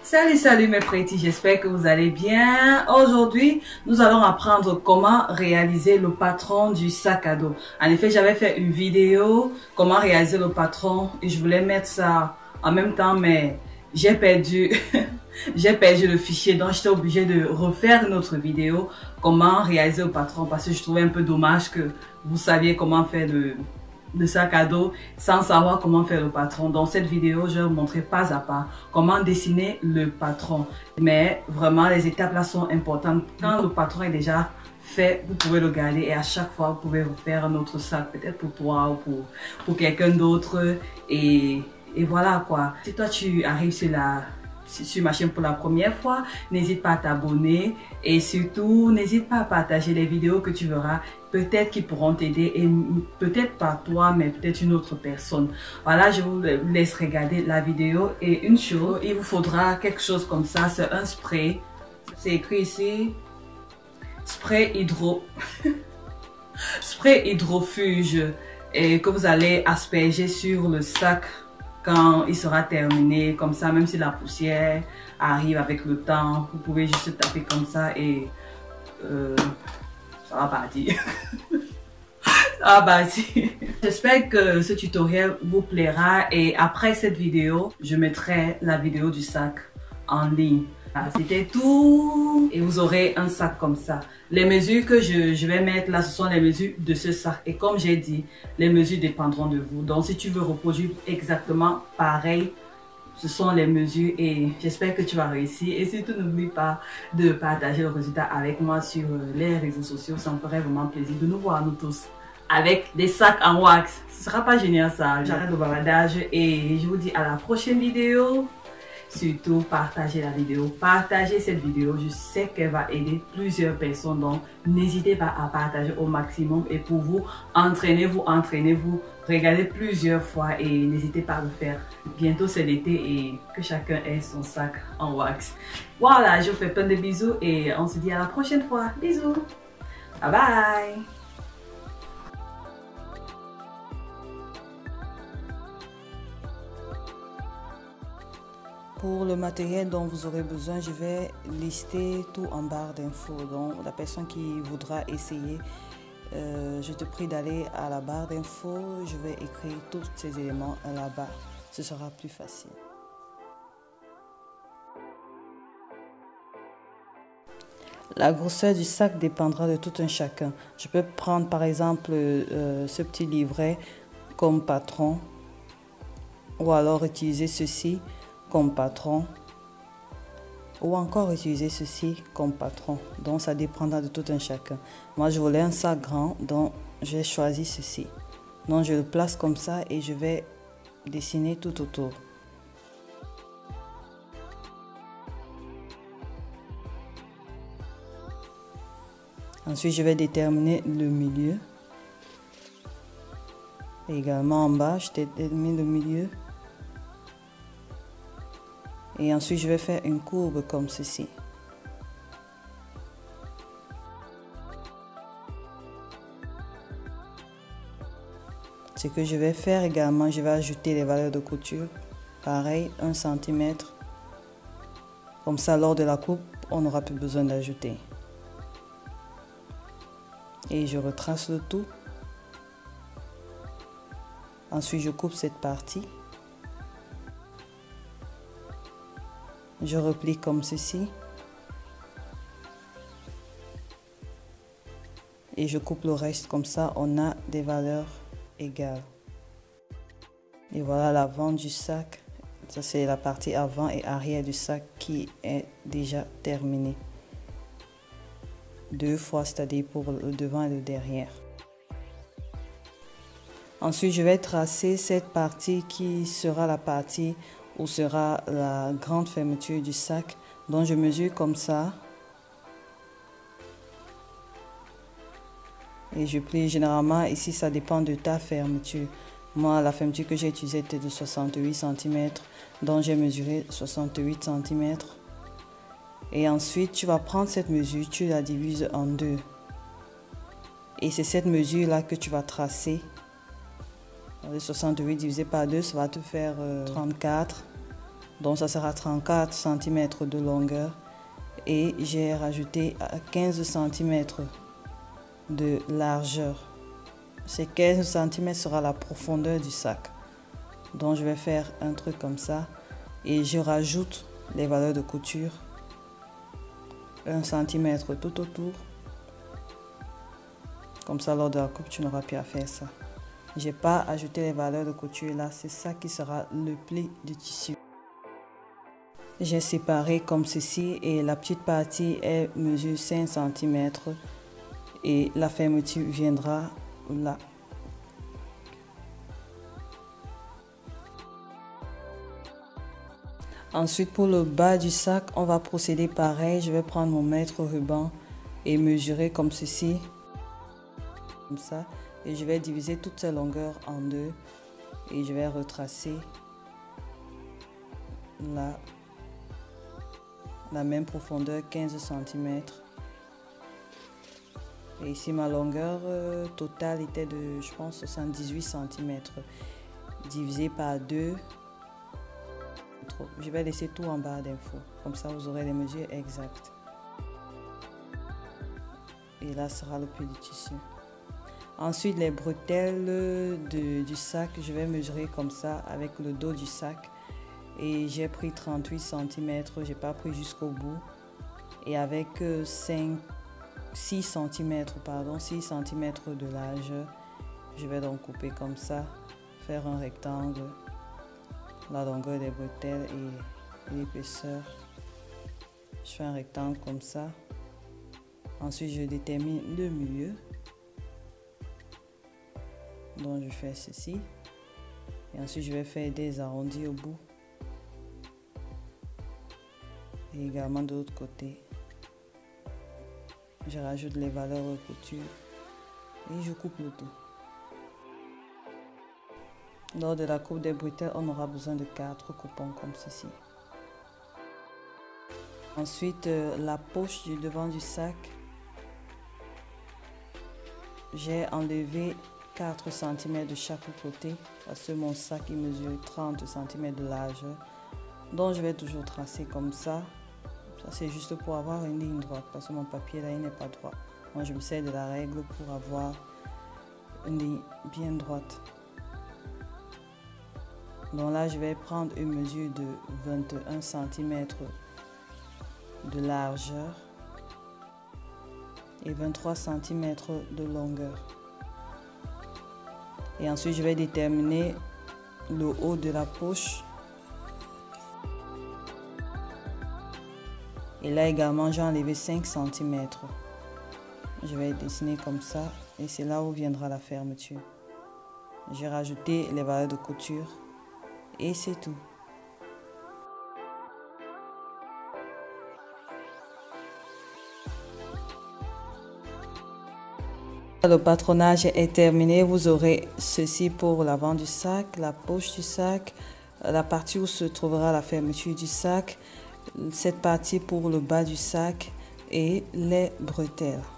Salut mes petits, j'espère que vous allez bien. Aujourd'hui, nous allons apprendre comment réaliser le patron du sac à dos. En effet, j'avais fait une vidéo, comment réaliser le patron, et je voulais mettre ça en même temps, mais j'ai perdu, j'ai perdu le fichier, donc j'étais obligée de refaire une autre vidéo, comment réaliser le patron, parce que je trouvais un peu dommage que vous saviez comment faire le sac à dos sans savoir comment faire le patron. Dans cette vidéo, je vais vous montrer pas à pas comment dessiner le patron. Mais vraiment, les étapes là sont importantes. Quand le patron est déjà fait, vous pouvez le garder et à chaque fois, vous pouvez refaire un autre sac, peut-être pour toi ou pour quelqu'un d'autre. Et voilà quoi. Si toi, tu arrives sur ma chaîne pour la première fois, n'hésite pas à t'abonner et surtout n'hésite pas à partager les vidéos que tu verras, peut-être qu'ils pourront t'aider et peut-être pas toi mais peut-être une autre personne. Voilà, je vous laisse regarder la vidéo et une chose, il vous faudra quelque chose comme ça, c'est un spray, c'est écrit ici, spray spray hydrofuge et que vous allez asperger sur le sac quand il sera terminé, comme ça, même si la poussière arrive avec le temps, vous pouvez juste taper comme ça et ça va partir. Ça va partir. J'espère que ce tutoriel vous plaira et après cette vidéo, je mettrai la vidéo du sac en ligne. C'était tout et vous aurez un sac comme ça. Les mesures que je vais mettre là, ce sont les mesures de ce sac et comme j'ai dit, les mesures dépendront de vous. Donc si tu veux reproduire exactement pareil, ce sont les mesures et j'espère que tu vas réussir. Et surtout n'oublie pas de partager le résultat avec moi sur les réseaux sociaux. Ça me ferait vraiment plaisir de nous voir nous tous avec des sacs en wax. Ce sera pas génial ça. J'arrête le bavardage et je vous dis à la prochaine vidéo. Surtout, partagez la vidéo, partagez cette vidéo. Je sais qu'elle va aider plusieurs personnes. Donc, n'hésitez pas à partager au maximum. Et pour vous, entraînez-vous, regardez plusieurs fois et n'hésitez pas à le faire. Bientôt, c'est l'été et que chacun ait son sac en wax. Voilà, je vous fais plein de bisous et on se dit à la prochaine fois. Bisous. Bye bye. Pour le matériel dont vous aurez besoin, je vais lister tout en barre d'infos. Donc, la personne qui voudra essayer, je te prie d'aller à la barre d'infos. Je vais écrire tous ces éléments là-bas. Ce sera plus facile. La grosseur du sac dépendra de tout un chacun. Je peux prendre par exemple ce petit livret comme patron ou alors utiliser ceci comme patron ou encore utiliser ceci comme patron. Donc ça dépendra de tout un chacun. Moi je voulais un sac grand, donc j'ai choisi ceci. Donc je le place comme ça et je vais dessiner tout autour. Ensuite je vais déterminer le milieu. Et également en bas je détermine le milieu. Et ensuite, je vais faire une courbe comme ceci. Ce que je vais faire également, je vais ajouter les valeurs de couture. Pareil, 1 cm. Comme ça, lors de la coupe, on n'aura plus besoin d'ajouter. Et je retrace le tout. Ensuite, je coupe cette partie. Je replie comme ceci et je coupe le reste comme ça, on a des valeurs égales. Et voilà l'avant du sac, ça c'est la partie avant et arrière du sac qui est déjà terminée. 2 fois, c'est-à-dire pour le devant et le derrière. Ensuite, je vais tracer cette partie qui sera la partie où sera la grande fermeture du sac. Donc je mesure comme ça. Et je plie généralement, ici ça dépend de ta fermeture. Moi la fermeture que j'ai utilisée était de 68 cm. Donc j'ai mesuré 68 cm. Et ensuite tu vas prendre cette mesure, tu la divises en deux. Et c'est cette mesure là que tu vas tracer. 68 divisé par 2, ça va te faire 34. Donc ça sera 34 cm de longueur et j'ai rajouté 15 cm de largeur. Ces 15 cm sera la profondeur du sac. Donc je vais faire un truc comme ça et je rajoute les valeurs de couture 1 cm tout autour. Comme ça, lors de la coupe, tu n'auras plus à faire ça. J'ai pas ajouté les valeurs de couture là, c'est ça qui sera le pli du tissu. J'ai séparé comme ceci et la petite partie est mesure 5 cm et la fermeture viendra là. Ensuite, pour le bas du sac, on va procéder pareil. Je vais prendre mon mètre ruban et mesurer comme ceci. Comme ça, et je vais diviser toute cette longueur en deux et je vais retracer la même profondeur 15 cm et ici ma longueur totale était de je pense 78 cm divisé par 2. Je vais laisser tout en barre d'infos, comme ça vous aurez les mesures exactes et là sera le pli du tissu. Ensuite, les bretelles du sac, je vais mesurer comme ça avec le dos du sac. Et j'ai pris 38 cm, j'ai pas pris jusqu'au bout. Et avec 6 cm de largeur, je vais donc couper comme ça, faire un rectangle, la longueur des bretelles et l'épaisseur. Je fais un rectangle comme ça. Ensuite, je détermine le milieu. Donc je fais ceci et ensuite je vais faire des arrondis au bout et également de l'autre côté. Je rajoute les valeurs de couture et je coupe le tout. Lors de la coupe des bretelles, on aura besoin de 4 coupons comme ceci. Ensuite, la poche du devant du sac, j'ai enlevé 4 cm de chaque côté parce que mon sac il mesure 30 cm de largeur. Donc je vais toujours tracer comme ça. Ça c'est juste pour avoir une ligne droite parce que mon papier là il n'est pas droit. Moi je me sers de la règle pour avoir une ligne bien droite. Donc là je vais prendre une mesure de 21 cm de largeur et 23 cm de longueur. Et ensuite, je vais déterminer le haut de la poche. Et là également, j'ai enlevé 5 cm. Je vais dessiner comme ça et c'est là où viendra la fermeture. J'ai rajouté les valeurs de couture et c'est tout. Le patronage est terminé. Vous aurez ceci pour l'avant du sac, la poche du sac, la partie où se trouvera la fermeture du sac, cette partie pour le bas du sac et les bretelles.